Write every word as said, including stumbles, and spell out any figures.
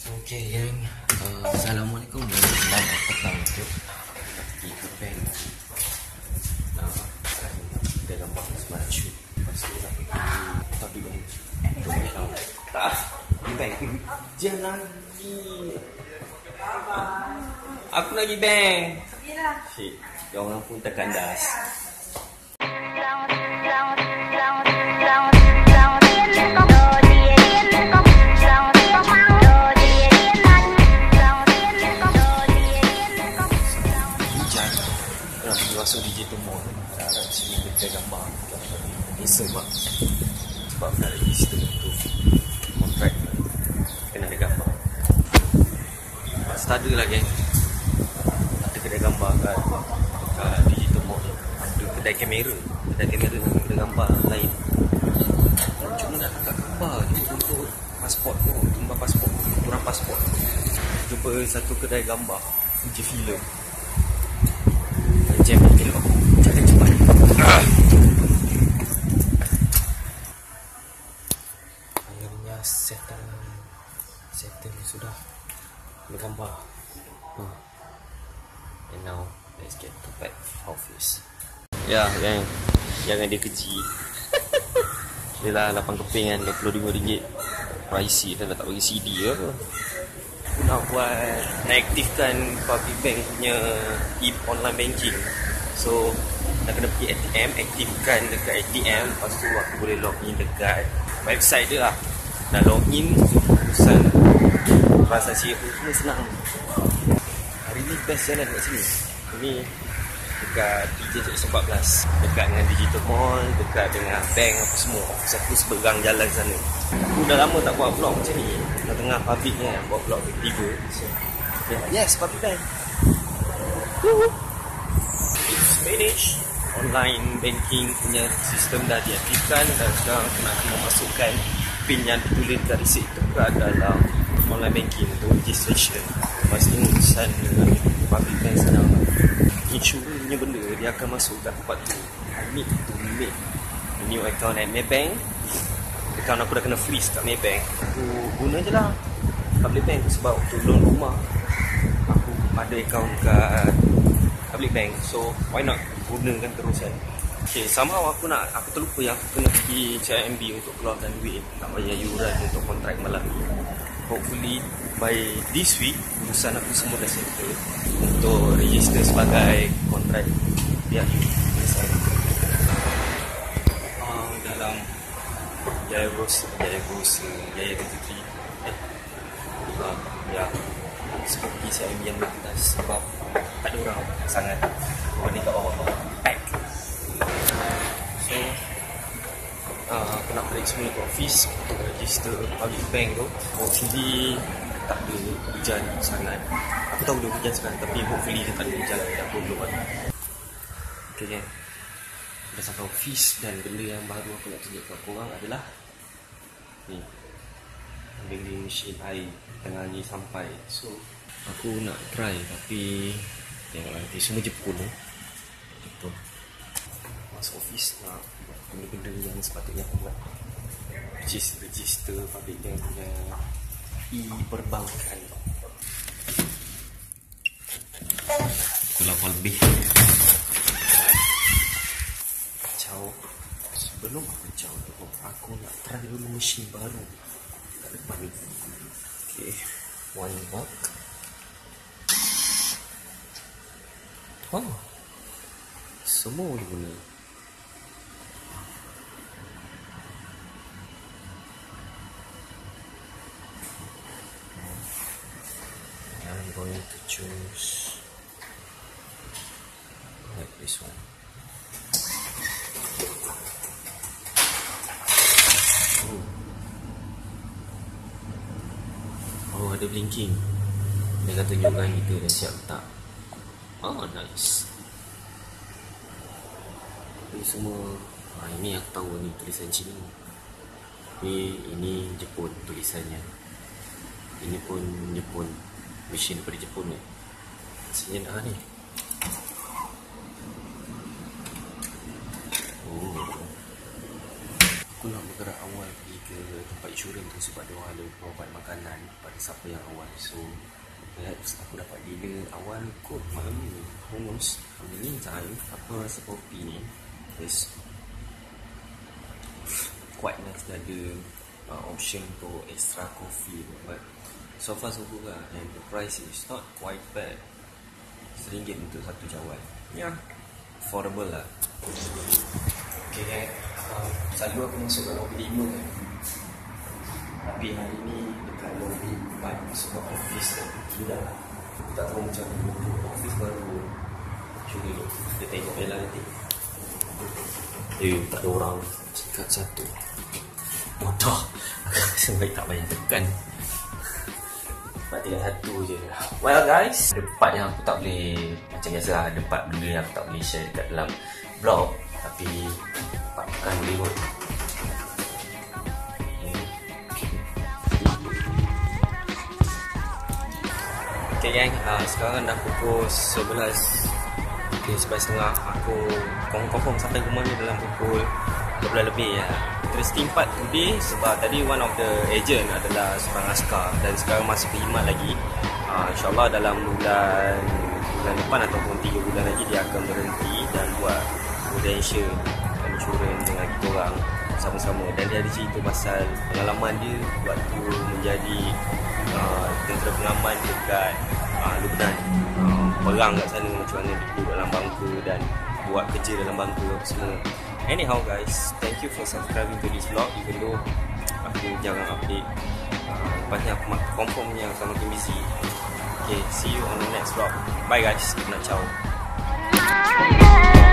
Okey gang, uh, Assalamualaikum dan selamat petang untuk pergi ke bank. uh, Dia gambar sebarang shoot. Lepas tu nak pergi tapi bank untuk mengenal. Tak, pergi bank. Jangan lagi. Aku nak pergi bank. Syik, dia orang pun terkandas. Masuk digital mall kat sini kita gambar ni sebab sebab nak register untuk kontrak kena ada gambar. Lepas ada lah geng, ada kedai gambar kat, kat digital mall, ada kedai kamera kedai kamera dengan kedai gambar lain. Cuma nak angkat gambar je untuk pasport tu, gambar pasport, kurang pasport. Jumpa satu kedai gambar uji filem. Jam elok, jalan cepat. Akhirnya settle, settle sudah bergambar. huh. And now let's get to back office. Ya, yang jangan dia keji. Dia lah lapan keping kan, dua puluh lima ringgit pricey, dan tak bagi C D apa. Nak buat, nak aktifkan public bank punya e-online banking. So nak kena pergi A T M, aktifkan dekat A T M. Lepas tu aku boleh login dekat website dia lah. Dah login, urusan transaksi aku semua senang. Hari ni best jalan kat sini. Ini dekat P J seratus empat belas, dekat dengan digital mall, dekat dengan bank apa semua. Office aku seberang jalan sana. Aku dah lama tak buat vlog macam ni, tengah-tengah public ni, buat vlog tiba. So, yeah. Yes, public bank. It's managed. Online banking punya sistem dah diaktifkan dan sekarang kena memasukkan PIN yang ditulis kat resit itu ke dalam online banking untuk registration. Lepas ni urusan public bank senang. Insurans punya benda dia akan masuk kat tempat tu. I need to make a new account at Maybank. Account aku dah kena freeze kat Maybank. Aku guna je lah public bank sebab untuk loan rumah aku ada account kat public bank. So why not gunakan terus kan. Okay, somehow aku nak, aku terlupa yang aku kena pergi C I M B untuk keluarkan duit, tak bayar yuran untuk kontrak malam ni. Hopefully by this week urusan aku semua dah settle untuk register sebagai kontrak pihak ini. uh, dalam Jaya Rosa, Jaya Rosa, Jaya dua puluh tiga eh uh, ya seperti C I M B yang berkelas sebab tak ada orang sangat. Orang ni kat bawah-bawah pack. So uh, aku nak balik semula ke office untuk register public bank tu. Hopefully tak ada hujan sangat. Aku tahu dia hujan sekarang, tapi hopefully dia tak ada hujan lagi. Tak perlu kan. Okay kan, dah sampai office dan benda yang baru aku nak tunjuk kat korang adalah ni, vending machine air tengah ni sampai. So aku nak try tapi tengok nanti semua Jepun eh. Betul. Masuk office nak buat benda-benda yang sepatutnya aku buat, which is register public bank punya e-perbankan. Pukul lapan lebih. Kacau. Sebelum aku kacau tu, aku nak try dulu mesin baru kat depan ni. Okay, one buck. Oh, semua boleh guna. I'm going to choose like this one. Oh, ada blinking. Dia akan tunjukkan kita dah siap tak. Oh, nice. Ini semua, ah, ini aku tahu ni tulisan Cina. Ini, ini Jepun tulisannya. Ini pun Jepun, mesin daripada Jepun ni. Hasilnya dah ni. Oh. aku nak bergerak awal pergi ke tempat insurans tu sebab dia orang ada provide makanan pada siapa yang awal. So perhaps aku dapat dinner awal kot malam ni. Almost in the meantime, aku rasa kopi ni is quite nice. Dia ada uh, option untuk extra coffee, but so far so good lah. And the price is not quite bad. Seringgit untuk satu cawan. Ya, yeah, affordable lah. Okay kan, uh, selalu aku masuk kat lobby lima kan, tapi hari ni dekat lobby empat masuk ke office kan. Tidak lah, aku tak tahu macam mana office baru. Cuba dulu, kita tengok je lah nanti. Eh, tak ada orang. Sekat satu. Bodoh. Sebaik tak payah tekan. Empat tinggal satu je. Well guys, ada part yang aku tak boleh, macam biasa lah, ada part benda yang aku tak boleh share dekat dalam vlog. Tapi part kan boleh kot. Okay gang, uh, sekarang dah pukul sebelas. Okay, sebelas setengah. Aku confirm sampai rumah ni dalam pukul dua belas lebih ya. Interesting part today sebab tadi one of the agent adalah seorang askar dan sekarang masih berkhidmat lagi. uh, InsyaAllah dalam bulan bulan depan ataupun tiga bulan lagi dia akan berhenti dan buat prudential dan insurans dengan kita orang sama-sama. Dan dia ada cerita pasal pengalaman dia waktu menjadi uh, tentera pengaman dekat uh, Lebanon, uh, perang kat sana, macam mana dia duduk dalam bangku dan buat kerja dalam bangku apa semua. Anyhow guys, thank you for subscribing to this vlog even though aku jarang update. uh, Lepas ni aku confirm yang akan makin busy. Okay, see you on the next vlog. Bye guys, aku nak ciao.